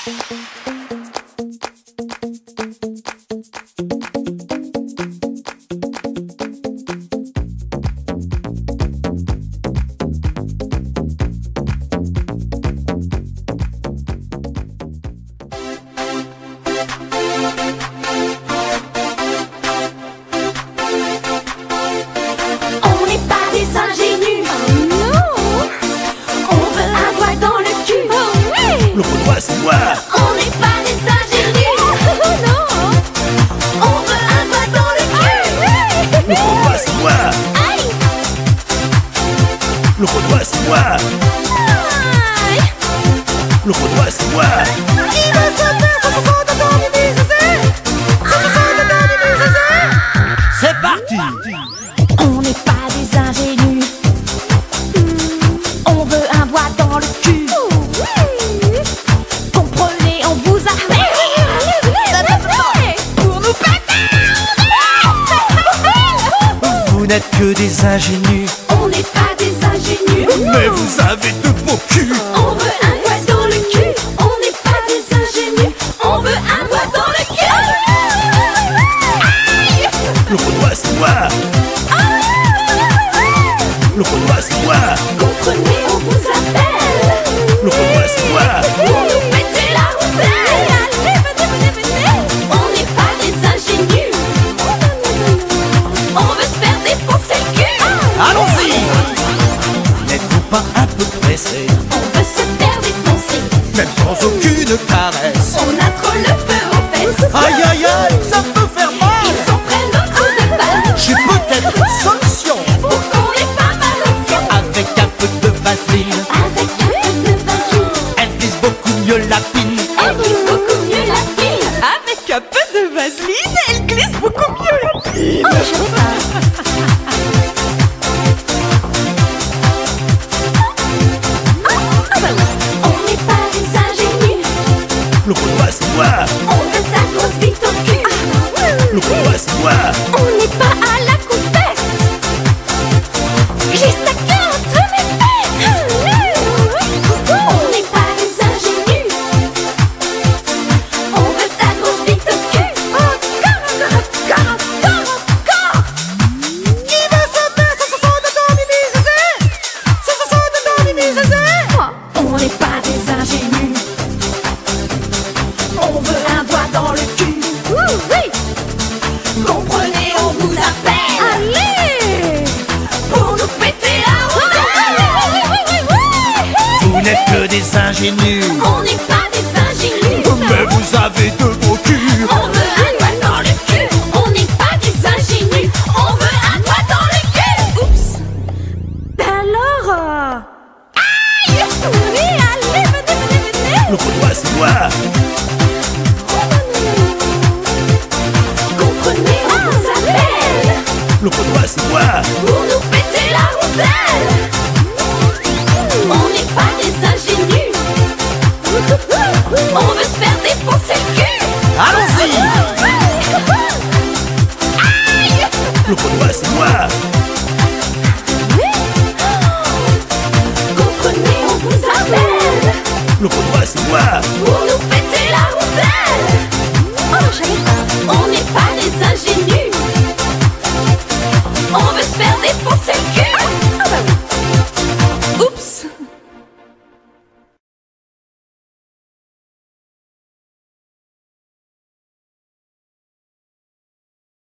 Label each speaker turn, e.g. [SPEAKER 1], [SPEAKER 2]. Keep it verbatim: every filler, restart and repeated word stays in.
[SPEAKER 1] Le Renoir c'est moi.
[SPEAKER 2] On n'est pas des ingénus. Oh non. On veut un doigt dans le cul.
[SPEAKER 1] Le Renoir c'est moi.
[SPEAKER 2] Aïe.
[SPEAKER 1] Le Renoir c'est moi.
[SPEAKER 2] Aïe.
[SPEAKER 1] Le Renoir c'est moi.
[SPEAKER 2] Il va sauter, ça se saute dans les bisous. Ça se saute dans les bisous.
[SPEAKER 1] C'est parti.
[SPEAKER 2] On n'est pas des ingénus. On veut un doigt dans le cul. Comprenez, on vous appelle pour nous péter.
[SPEAKER 1] Vous n'êtes que des ingénus,
[SPEAKER 2] On n'est pas des ingénus.
[SPEAKER 1] mais vous avez de beaux culs.
[SPEAKER 2] On veut un doigt dans le cul. On n'est pas des ingénus. On veut un doigt dans le cul. Aïe.
[SPEAKER 1] Le Renoir c'est moi. Le Renoir c'est moi.
[SPEAKER 2] Comprenez, on vous appelle
[SPEAKER 1] Le Renoir c'est moi.
[SPEAKER 2] pour nous péter la routelle. Allez, venez, venez, venez. On n'est pas des ingénus. On veut se faire défoncer le cul.
[SPEAKER 1] Allons-y. N'êtes-vous pas un peu pressé,
[SPEAKER 2] On veut se faire défoncer.
[SPEAKER 1] même sans aucune caresse?
[SPEAKER 2] On a trop le feu aux fesses.
[SPEAKER 1] Aïe aïe aïe, ça peut faire mal.
[SPEAKER 2] Ils sont prêts nos trous de balle
[SPEAKER 1] J'ai peut-être une solution.
[SPEAKER 2] pour qu'on ait pas mal au fion.
[SPEAKER 1] Avec un peu de vaseline,
[SPEAKER 2] Avec un peu de vaseline,
[SPEAKER 1] elle glisse beaucoup mieux la pine.
[SPEAKER 2] elle glisse beaucoup mieux la pile.
[SPEAKER 3] Avec un peu de vaseline, elle glisse beaucoup mieux la pile.
[SPEAKER 2] Oh, je savais pas. Ah bah oui. On n'est pas des ingénus.
[SPEAKER 1] Le Renoir c'est moi.
[SPEAKER 2] On veut ta grosse bite au cul.
[SPEAKER 1] Le Renoir c'est moi.
[SPEAKER 2] On n'est pas à la coupesse. J'ai ta queue entre mes fesses. On n'est pas des ingénus. On veut ta grosse bite au cul. Encore, encore, encore, encore. Qui veut sauter, ça se saute dans les bisous. Ça se saute dans les bisous. On n'est pas des ingénus. On veut un doigt dans le cul. Oui. Comprenez, on vous appelle. Allez. Pour nous péter la routelle.
[SPEAKER 1] Vous n'êtes que des ingénus,
[SPEAKER 2] On n'est pas des ingénus.
[SPEAKER 1] mais vous avez de beaux culs.
[SPEAKER 2] On veut un doigt dans le cul. On n'est pas des ingénus. On veut un doigt dans le cul. Oups. Ben alors. euh, Aïe. Oui, allez, venez, venez, venez.
[SPEAKER 1] Le Renoir c'est moi.
[SPEAKER 2] Comprenez, on vous appelle
[SPEAKER 1] Le Renoir c'est moi.
[SPEAKER 2] pour nous péter la routelle. On n'est pas des ingénus. On veut se faire défoncer le cul.
[SPEAKER 1] Allons-y.
[SPEAKER 2] Aïe.
[SPEAKER 1] Le Renoir c'est moi.
[SPEAKER 2] Comprenez, on vous appelle
[SPEAKER 1] Le Renoir c'est moi.